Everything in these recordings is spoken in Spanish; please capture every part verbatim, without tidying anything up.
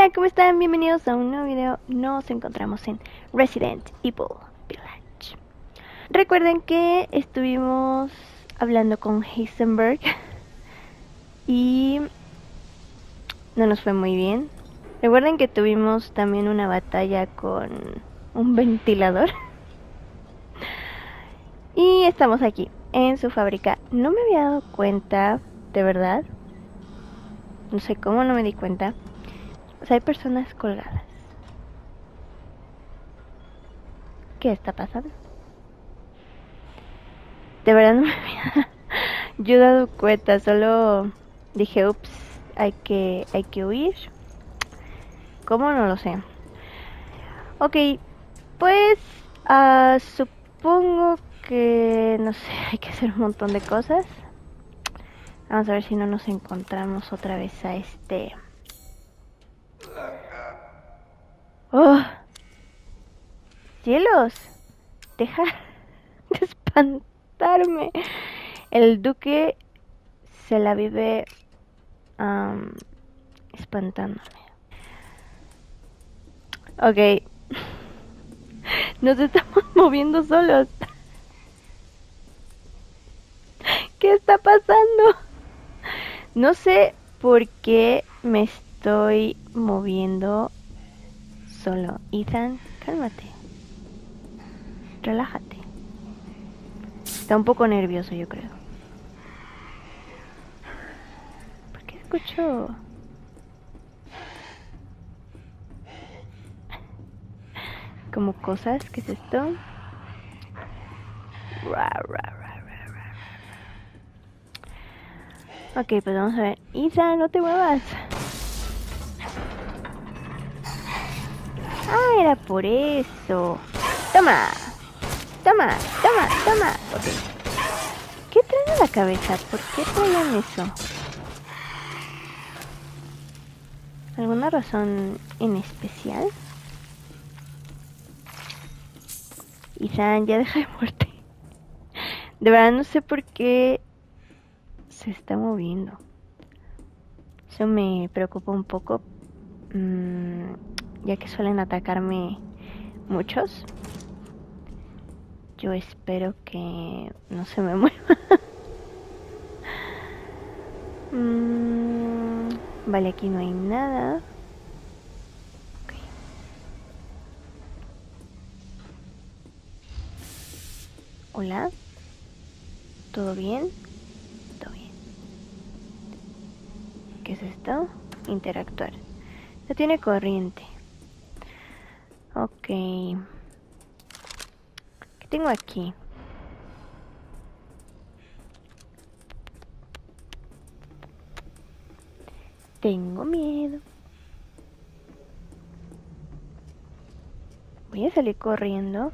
Hola, ¿cómo están? Bienvenidos a un nuevo video. Nos encontramos en Resident Evil Village. Recuerden que estuvimos hablando con Heisenberg y no nos fue muy bien. Recuerden que tuvimos también una batalla con un ventilador. Y estamos aquí, en su fábrica. No me había dado cuenta, de verdad. No sé cómo no me di cuenta. O sea, hay personas colgadas. ¿Qué está pasando? De verdad no me había yo dado cuenta, solo dije, ups, hay que, hay que huir. ¿Cómo? No lo sé. Ok, pues uh, supongo que, no sé, hay que hacer un montón de cosas. Vamos a ver si no nos encontramos otra vez a este... ¡Oh! ¡Cielos! Deja de espantarme. El duque se la vive um, espantándome. Ok. Nos estamos moviendo solos. ¿Qué está pasando? No sé por qué me estoy moviendo solo. Ethan, cálmate. Relájate. Está un poco nervioso, yo creo. ¿Por qué escucho? Como cosas. ¿Qué es esto? Ra, ra, ra, ra, ra. Ok, pues vamos a ver. Ethan, no te muevas. Ah, era por eso. Toma. Toma, toma, toma. Okay. ¿Qué traen en la cabeza? ¿Por qué traían eso? ¿Alguna razón en especial? Ethan, ya deja de muerte. De verdad no sé por qué se está moviendo. Eso me preocupa un poco. Mmm, ya que suelen atacarme muchos. Yo espero que no se me mueva. mm, vale, aquí no hay nada. Okay. Hola. ¿Todo bien? Todo bien. ¿Qué es esto? Interactuar. No tiene corriente. Ok. ¿Qué tengo aquí? Tengo miedo. Voy a salir corriendo.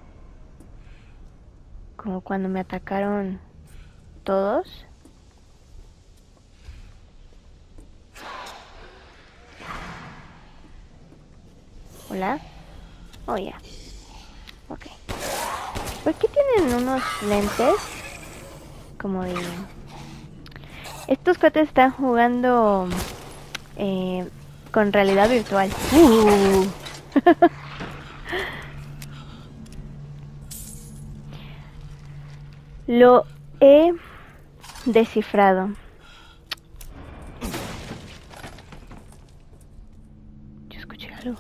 Como cuando me atacaron todos. Hola. Oh, ya. Yeah. Ok. ¿Por qué tienen unos lentes? Como de... Estos cuates están jugando eh, con realidad virtual. Uh. Lo he descifrado. Yo escuché algo.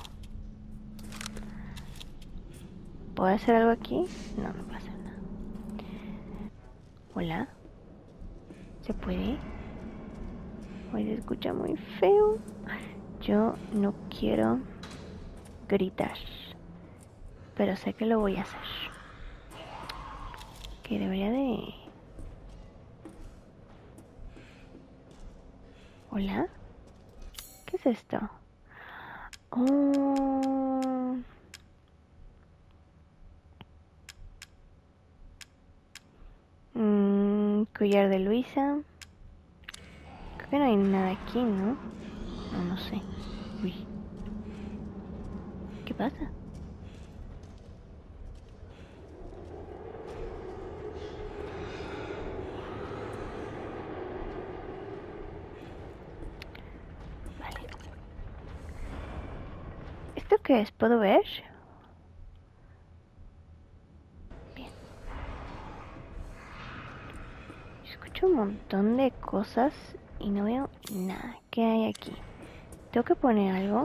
¿Puedo hacer algo aquí? No, no puedo hacer nada. Hola. ¿Se puede? Hoy se escucha muy feo. Yo no quiero gritar, pero sé que lo voy a hacer. Que debería de... ¿Hola? ¿Qué es esto? Oh... Mm, collar de Luisa. Creo que no hay nada aquí, ¿no? No, no sé. Uy. ¿Qué pasa? Vale. qué es? ¿Puedo ver? Bien. Escucho un montón de cosas y no veo nada. ¿Qué hay aquí? ¿Tengo que poner algo?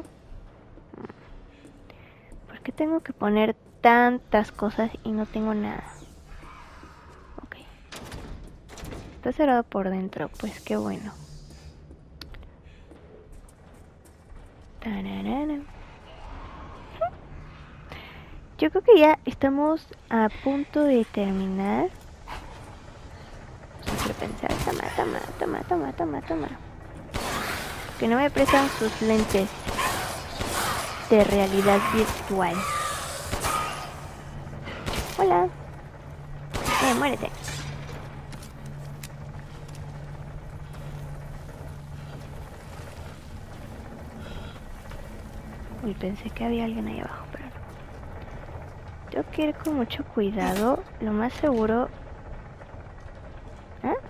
¿Por qué tengo que poner tantas cosas y no tengo nada? Ok. Está cerrado por dentro, pues qué bueno. Tararara. Yo creo que ya estamos a punto de terminar. No quiero pensar. Toma, toma, toma, toma, toma, toma. Que no me prestan sus lentes de realidad virtual. Hola. Eh, muérete. Uy, pensé que había alguien ahí abajo, pero no. Tengo que ir con mucho cuidado. Lo más seguro... ¿Ah?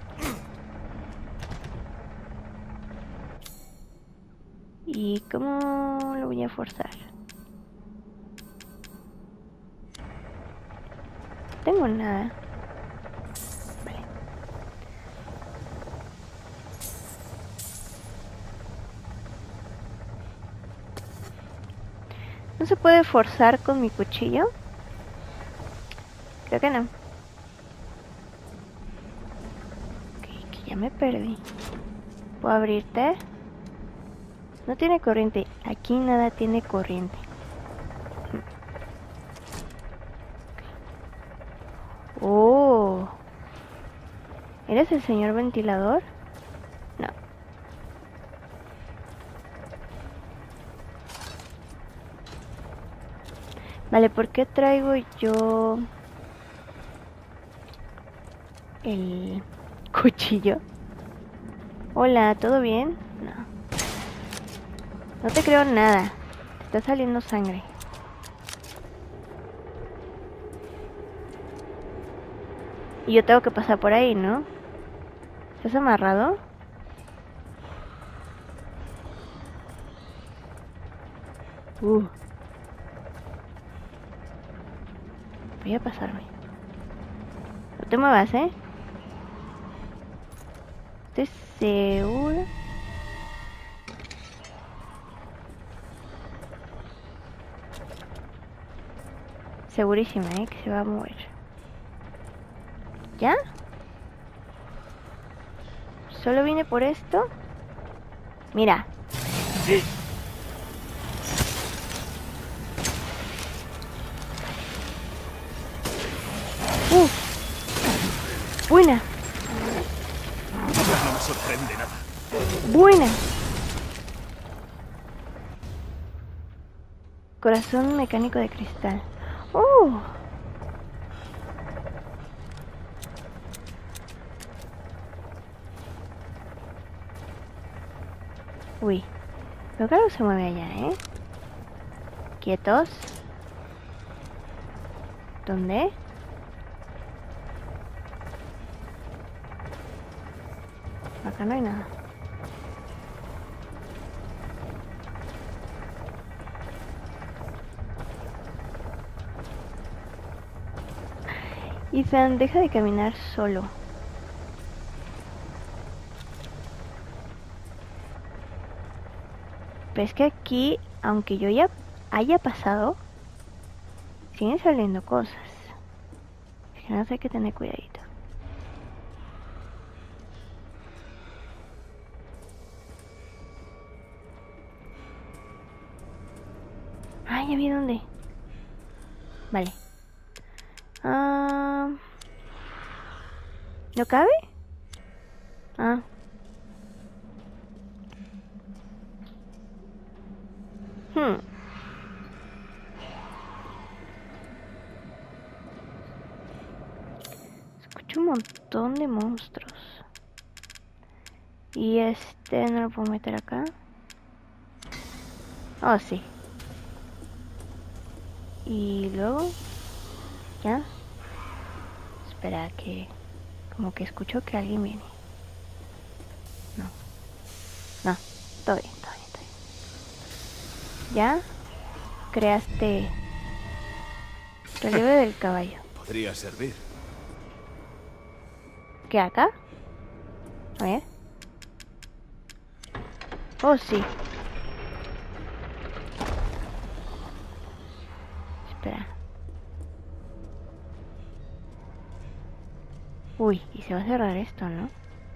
¿Y cómo lo voy a forzar? No tengo nada. Vale. ¿No se puede forzar con mi cuchillo? Creo que no. Ok, que ya me perdí. ¿Puedo abrirte? No tiene corriente. Aquí nada tiene corriente. Oh. ¿Eres el señor ventilador? No. Vale, ¿por qué traigo yo el cuchillo? Hola, ¿todo bien? No. No te creo nada. Te está saliendo sangre. Y yo tengo que pasar por ahí, ¿no? ¿Estás amarrado? Uh. Voy a pasarme. No te muevas, ¿eh? Estoy seguro. Segurísima, ¿eh? Que se va a mover. ¿Ya? ¿Solo vine por esto? Mira. ¡Uh! ¡Buena! No me sorprende nada. ¡Buena! Corazón mecánico de cristal. ¡Uh! Uy. Creo que algo se mueve allá, ¿eh? Quietos. ¿Dónde? Acá no hay nada. Ethan, deja de caminar solo. Pero es que aquí, aunque yo ya haya pasado, siguen saliendo cosas. Es que no sé, hay que tener cuidadito. Ah, ya vi dónde. Vale. Ah, ¿no cabe? Ah. Hmm. Escucho un montón de monstruos. Y este no lo puedo meter acá. Oh, sí. Y luego... ¿Ya? Espera que... Como que escucho que alguien viene. No. No. Todo bien, todo bien, todo bien. ¿Ya? creaste relieve del caballo. Podría servir. ¿Qué acá? A ver. Oh, sí. Espera. Uy, y se va a cerrar esto, ¿no?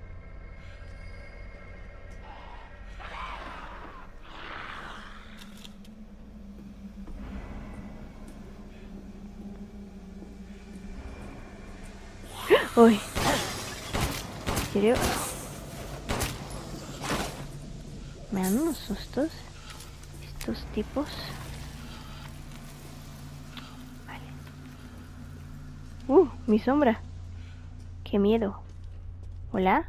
Uy. ¿En serio? Me dan unos sustos estos tipos. Vale. Uh, mi sombra. Qué miedo. ¿Hola?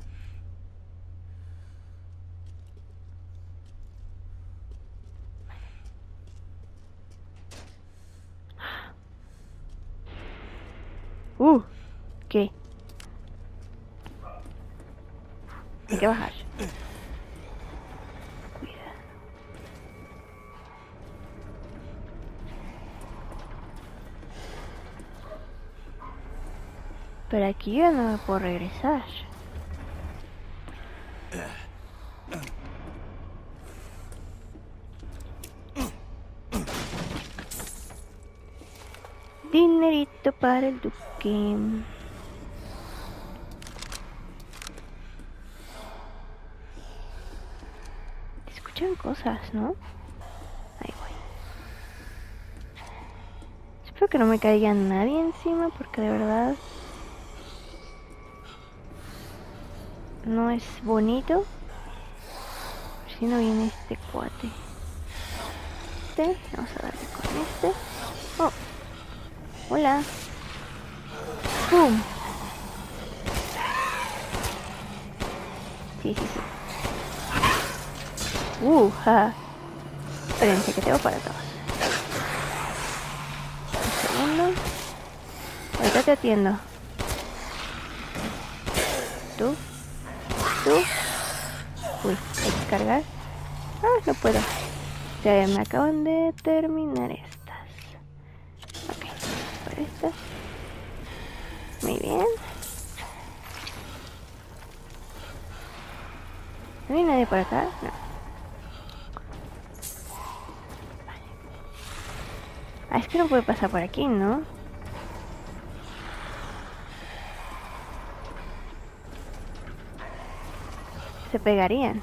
Uh, ¿qué? Hay que bajar. Cuidado. Pero aquí yo no me puedo regresar. Dinerito para el duque. Se escuchan cosas, ¿no? Ahí voy. Espero que no me caiga nadie encima porque de verdad no es bonito. A ver si no viene este cuate. Este, vamos a darle con este. Oh. Hola. ¡Pum! Sí, sí, sí. Uh, ja. Espérense que tengo para todos. Un segundo. Ahorita te atiendo. Tú. Tú. Uy, hay que cargar. Ah, no puedo. Ya me acaban de terminar estas. Ok, por estas. Muy bien. ¿No hay nadie por acá? No. Vale. Ah, es que no puede pasar por aquí, ¿no? Se pegarían.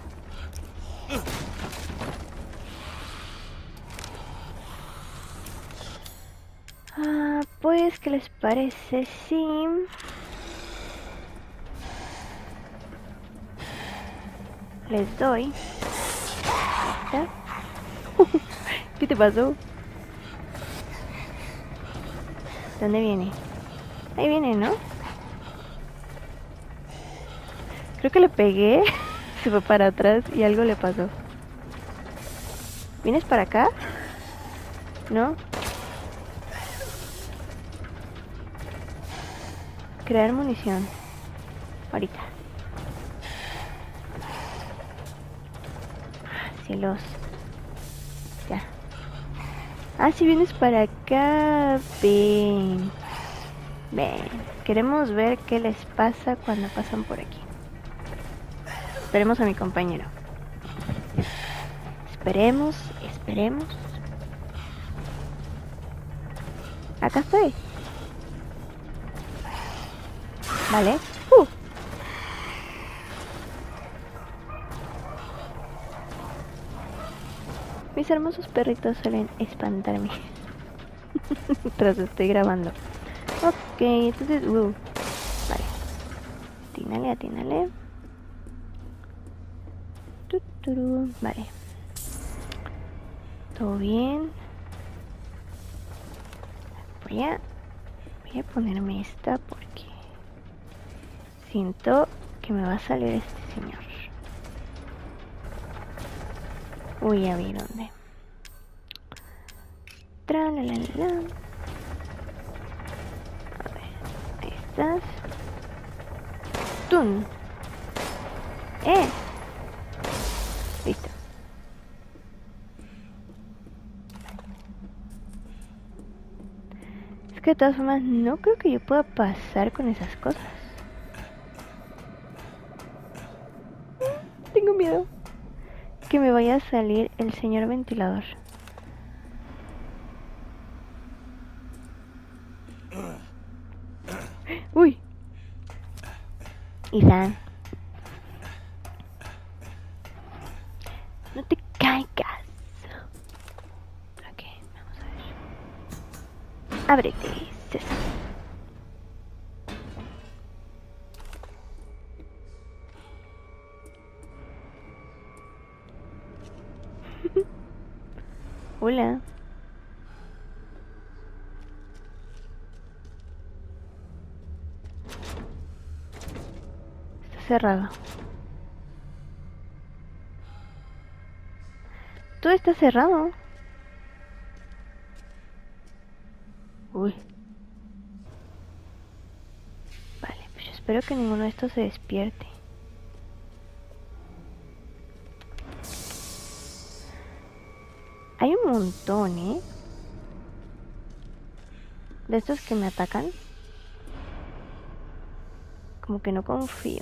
Ah, pues, ¿qué les parece si les doy? ¿Ya? ¿Qué te pasó? ¿Dónde viene? Ahí viene, ¿no? Creo que le pegué. Se fue para atrás y algo le pasó. ¿Vienes para acá? ¿No? Crear munición. Ahorita. Ah, cielos. Ya. Ah, si vienes para acá. Ven. Ven. Queremos ver qué les pasa cuando pasan por aquí. Esperemos a mi compañero. Esperemos, esperemos. Acá estoy. Vale. Uh. Mis hermosos perritos suelen espantarme mientras estoy grabando. Ok, entonces... Uh. Vale. Atínale, atínale. Tuturu. Vale. Todo bien. Voy a... Voy a ponerme esta porque siento que me va a salir este señor. Uy, ya vi dónde. Tra la la la. A ver, ahí estás. Tun. Eh. Listo. que de todas formas no creo que yo pueda pasar con esas cosas. Tengo miedo que me vaya a salir el señor ventilador. Uy. Ethan, no te caigas. Ok, vamos a ver. Ábrete, César. Hola. Está cerrado. Todo está cerrado. Uy. Vale, pues espero que ninguno de estos se despierte. Hay un montón, ¿eh? De estos que me atacan. Como que no confío.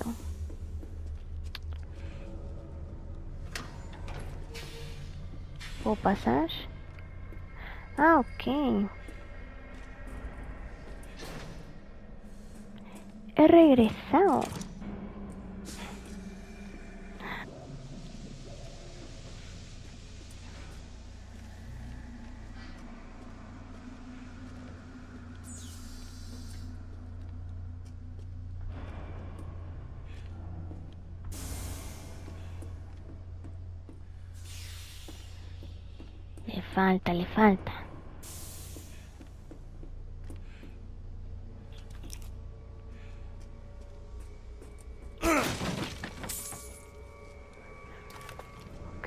¿Puedo pasar? Ah, ok. He regresado. Le falta, le falta. Ok.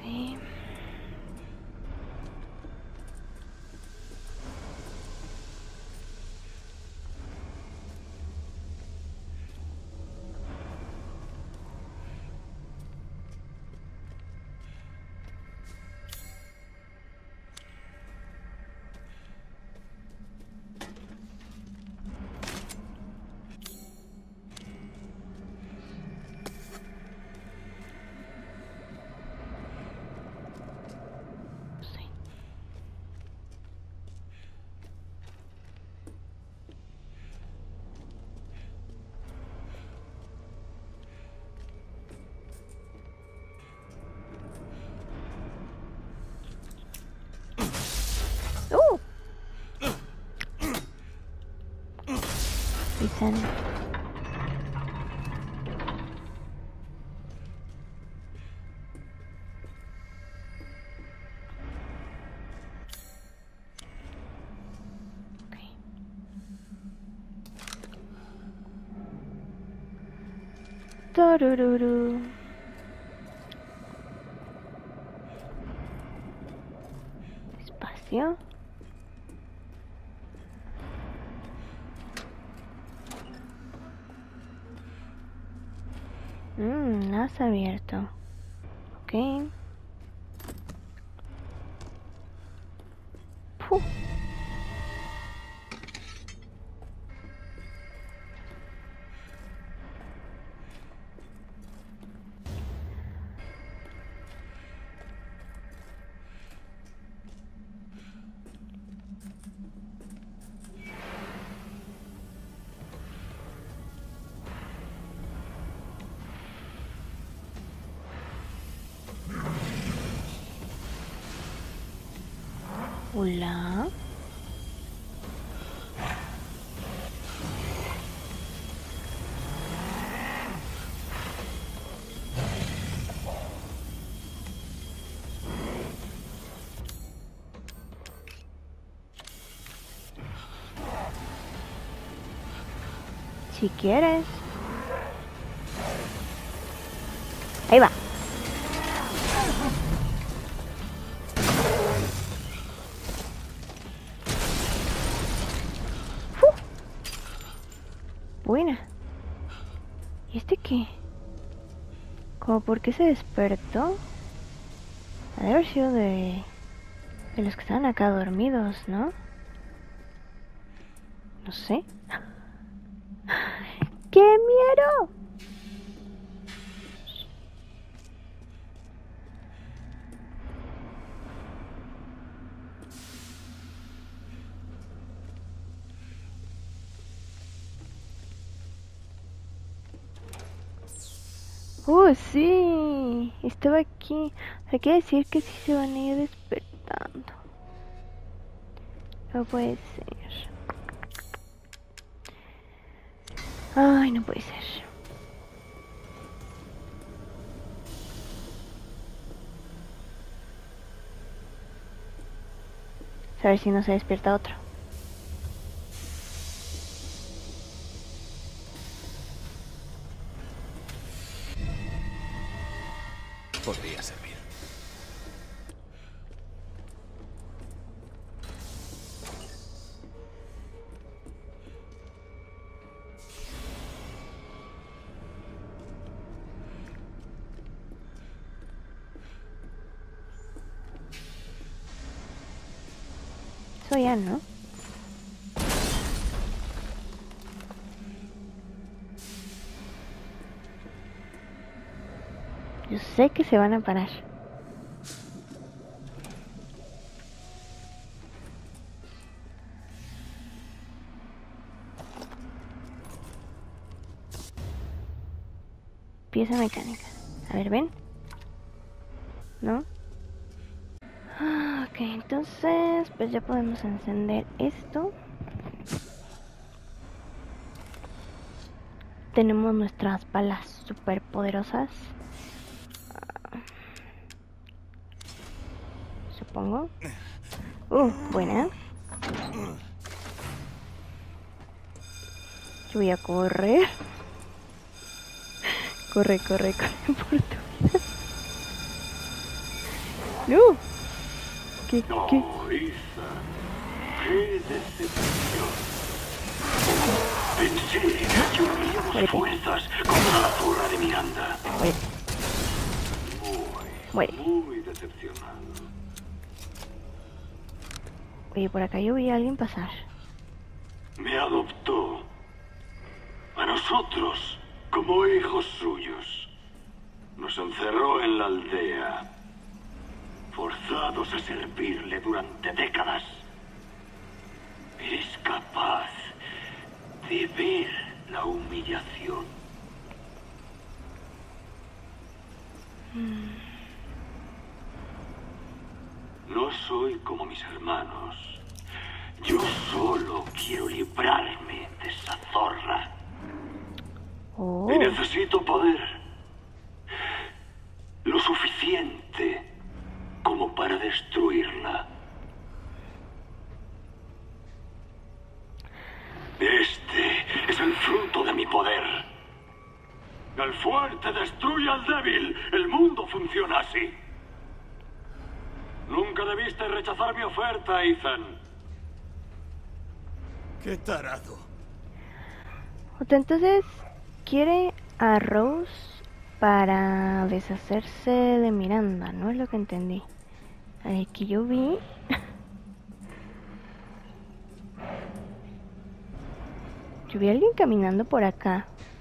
¡Uh! Ethan. Okay. Torururu. Despacio. Mmm, no has abierto. Ok. Puh. Hola. Si quieres. Ahí va. ¡Fu! Buena. ¿Y este qué? ¿Cómo por qué se despertó? Ha de haber sido de... de los que estaban acá dormidos, ¿no? No sé. ¡Qué miedo! ¡Oh, sí! Estaba aquí. O sea, quiere decir que sí se van a ir despertando. No puede ser. Ay, no puede ser. A ver si no se despierta otro. Podría servir. Eso ya, ¿no? Yo sé que se van a parar. Pieza mecánica. A ver, ven. ¿No? Ah, ok, entonces pues ya podemos encender esto. Tenemos nuestras balas super poderosas. Ah, supongo. Uh, buena. Yo voy a correr. Corre, corre, corre por tu vida. No. ¿Qué, No, qué? Ethan, qué decepción. Pensé que uniríamos Muérete. fuerzas contra la zorra de Miranda. Muérete. Muy, Muere. muy decepcionado. Oye, por acá yo vi a alguien pasar. Me adoptó a nosotros como hijos suyos. Nos encerró en la aldea, forzados a servirle durante décadas. ¿Eres capaz de ver la humillación? No soy como mis hermanos. Yo solo quiero librarme de esa zorra. Oh. Y necesito poder. Lo suficiente como para destruirla. Este es el fruto de mi poder. El fuerte destruye al débil. El mundo funciona así. Nunca debiste rechazar mi oferta, Ethan. ¡Qué tarado! O sea, entonces quiere a Rose para deshacerse de Miranda, ¿no? Es lo que entendí. A ver, que yo vi. Yo vi a alguien caminando por acá.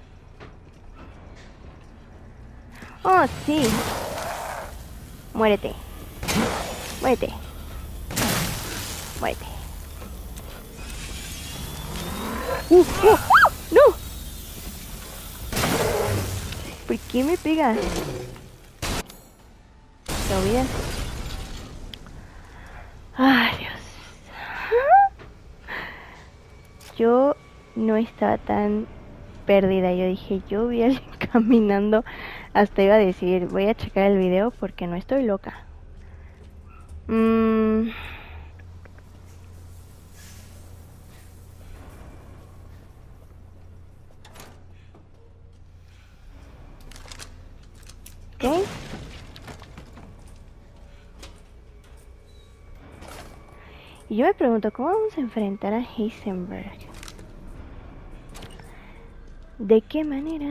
Oh, sí. Muérete. Muérete. Muérete. Uh, uh, uh, ¡no! ¿Por qué me pegas? ¿Está bien? Ay, Dios. Yo no estaba tan perdida. Yo dije, yo vi a alguien caminando. Hasta iba a decir, voy a checar el video porque no estoy loca. Mmm... Ok. Y yo me pregunto, ¿cómo vamos a enfrentar a Heisenberg? ¿De qué manera?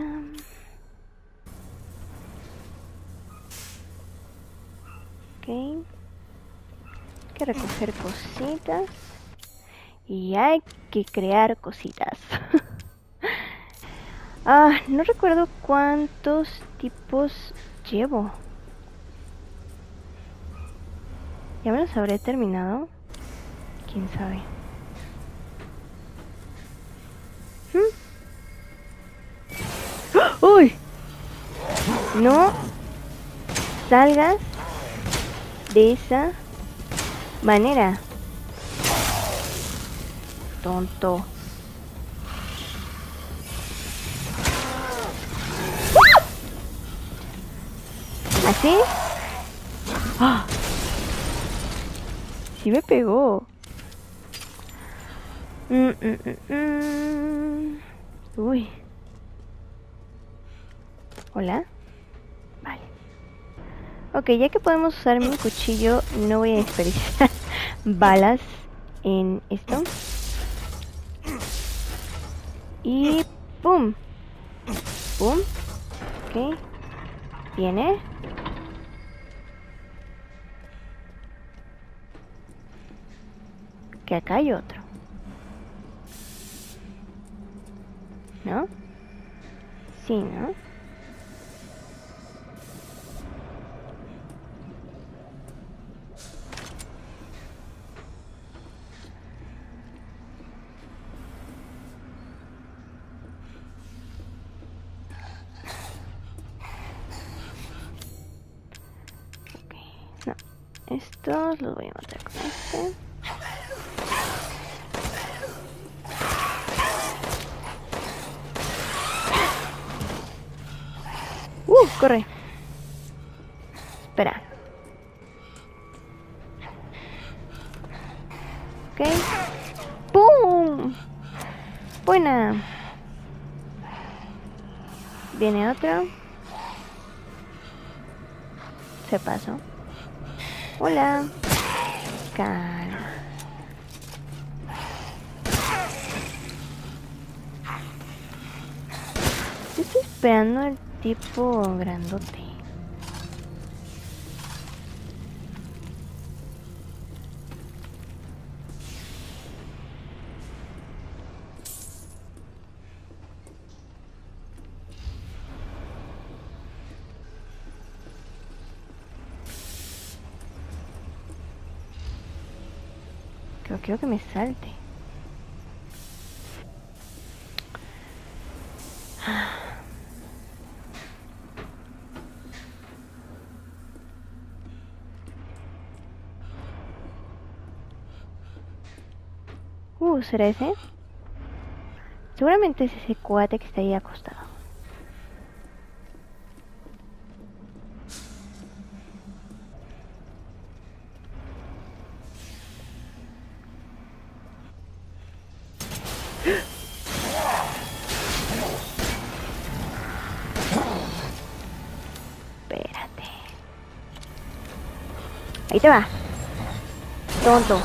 Ok. Hay que recoger cositas. Y hay que crear cositas. Ah, no recuerdo cuántos tipos llevo. ¿Ya me los habré terminado? ¿Quién sabe? ¿Mm? ¡Uy! No salgas de esa manera, tonto. ¿Así? ¡Ah! Sí me pegó. Mm, mm, mm, mm. Uy. Hola. Vale. Ok, ya que podemos usar mi cuchillo, no voy a desperdiciar balas en esto. Y ¡pum! ¡Pum! Ok. Viene. Que acá hay otro. ¿No? Sí, ¿no? Ok, no. Estos los voy a matar con este. Uh, corre. Espera. Ok. ¡Pum! Buena. Viene otro. Se pasó. Hola. Calma. Estoy esperando el tipo grandote. Creo, quiero que me salte. Uh, ¿será ese? Seguramente es ese cuate que está ahí acostado. Espérate. Ahí te va. Tonto.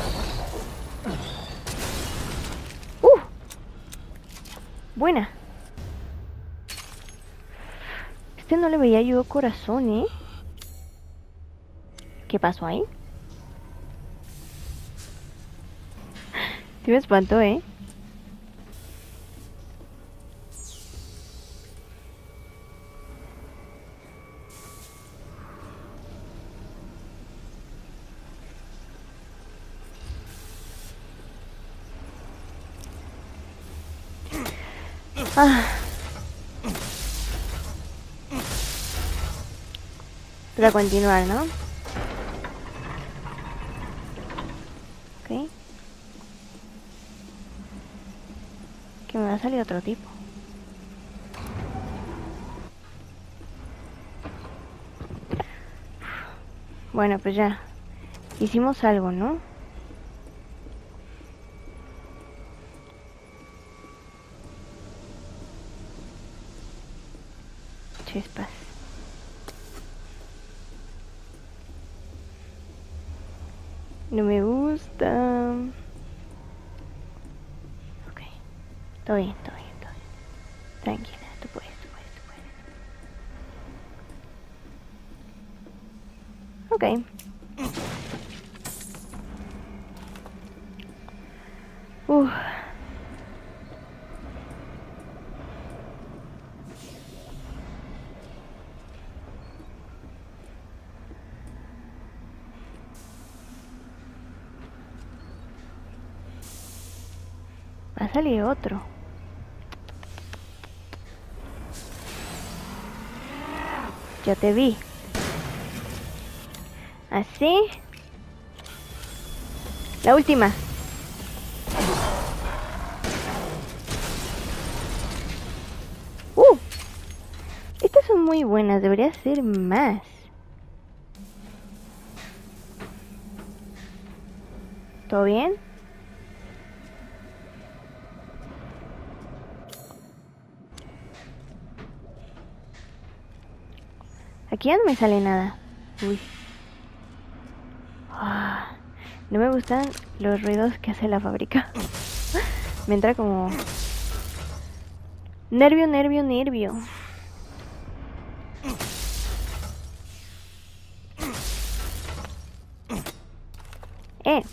Uh. Buena. Este no le veía yo corazón, ¿eh? ¿Qué pasó ahí? Sí me espantó, ¿eh? Ah. Para continuar, ¿no? Ok. Que me va a salir otro tipo. Bueno, pues ya. Hicimos algo, ¿no? Chispas. No me gusta. Ok. Todo bien, todo bien, todo bien. Tranquila, tú puedes, tú puedes, tú puedes. Ok. Va a salir otro. Ya te vi. Así. La última. Uh. Estas son muy buenas. Debería ser más. ¿Todo bien? Aquí ya no me sale nada. Uy. Ah, no me gustan los ruidos que hace la fábrica. Me entra como... Nervio, nervio, nervio. Eh.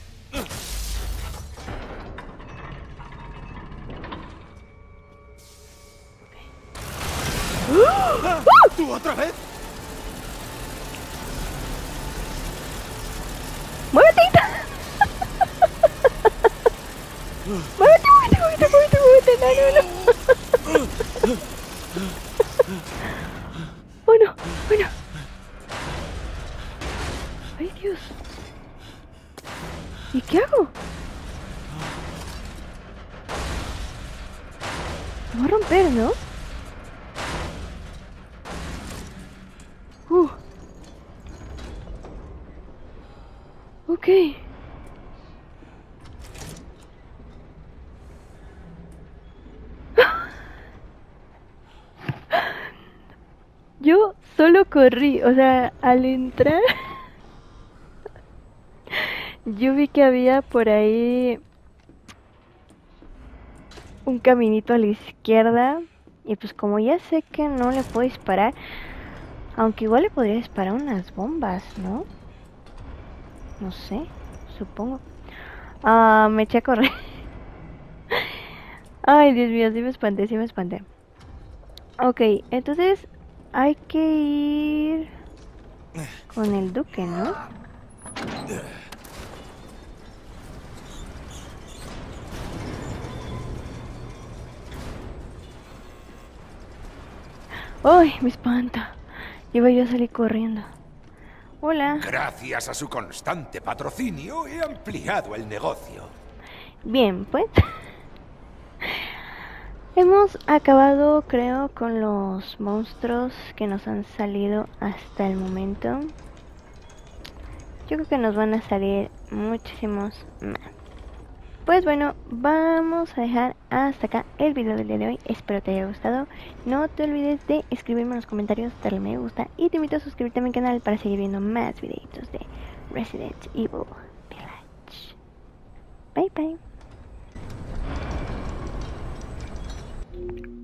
¡Ah! ¿Tú otra vez? ¡Muévete! ¡Muévete, muévete, muévete, muévete, muévete! ¡No, no, no! Bueno, bueno. ¡Ay, Dios! ¿Y qué hago? Me va a romper, ¿no? Uh. Ok. Yo solo corrí, o sea, al entrar yo vi que había por ahí un caminito a la izquierda y pues como ya sé que no le puedo disparar, aunque igual le podría disparar unas bombas, ¿no? No sé, supongo. Ah, me eché a correr. Ay, Dios mío, sí me espanté, sí me espanté. Ok, entonces hay que ir con el duque, ¿no? ¡Ay, me espanta! Iba yo a salir corriendo. Hola. Gracias a su constante patrocinio he ampliado el negocio. Bien, pues. Hemos acabado, creo, con los monstruos que nos han salido hasta el momento. Yo creo que nos van a salir muchísimos más. Pues bueno, vamos a dejar hasta acá el video del día de hoy. Espero te haya gustado. No te olvides de escribirme en los comentarios, darle me gusta y te invito a suscribirte a mi canal para seguir viendo más videitos de Resident Evil Village. Bye bye.